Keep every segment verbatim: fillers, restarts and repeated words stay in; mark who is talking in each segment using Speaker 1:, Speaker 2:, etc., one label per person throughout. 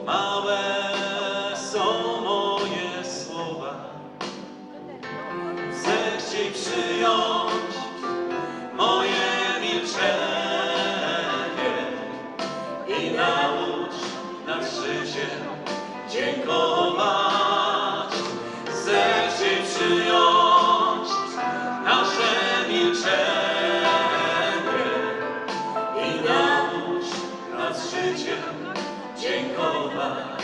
Speaker 1: małe są moje słowa. Zechciej przyjąć moje milczenie i naucz nad życiem dziękować. Zechciej przyjąć nasze milczenie i naucz nad życiem dziękować.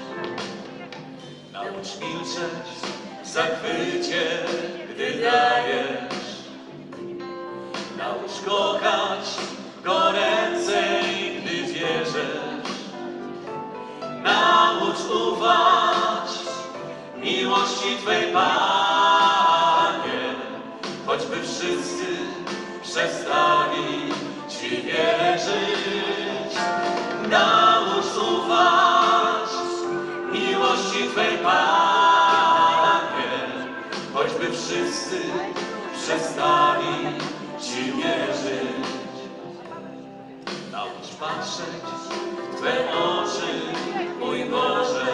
Speaker 1: Naucz milczeć w zachwycie, gdy dajesz. Naucz kochać goręcej, gdy wierzysz. Naucz ufać miłości Twej, Panie, choćby wszyscy przestali Ci wierzyć. Naucz ufać miłości Twej, Panie, choćby wszyscy przestali Ci wierzyć. Naucz patrzeć w Twe oczy, mój Boże.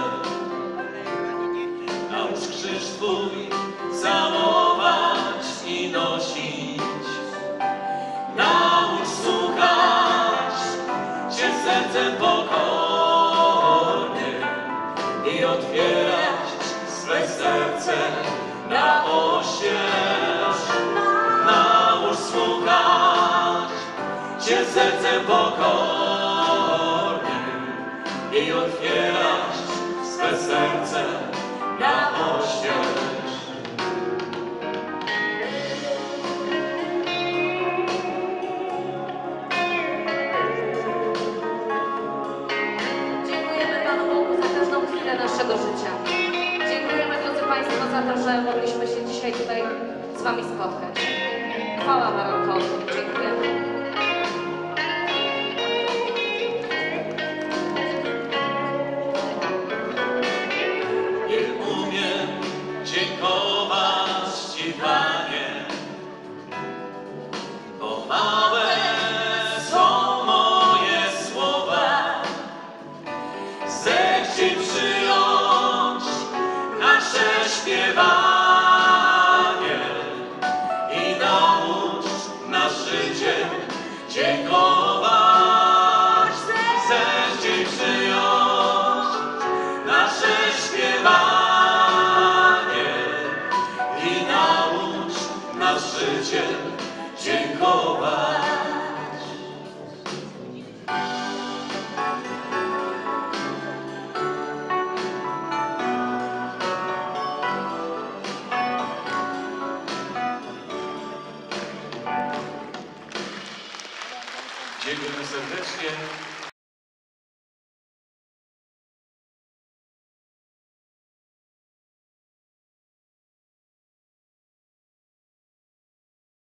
Speaker 1: Naucz krzyż Twój całować i nosić. Naucz słuchać Cię sercem pokornie i otwierać swe serce na oścież. Naucz słuchać Cię sercem pokornie i otwierać swe serce na oścież.
Speaker 2: Dziękujemy Panu Bogu za każdą chwilę naszego życia. Dziękujemy, drodzy Państwo, za to, że mogliśmy się dzisiaj tutaj z Wami spotkać. Chwała Barankowi. Dziękujemy.
Speaker 1: Dziękować Ci, Panie, bo małe są moje słowa. Zechciej przyjąć nasze śpiewanie i naucz nas życiem dziękować. Zechciej przyjąć nasze śpiewanie i naucz nas życiem dziękować. Dziękujemy serdecznie.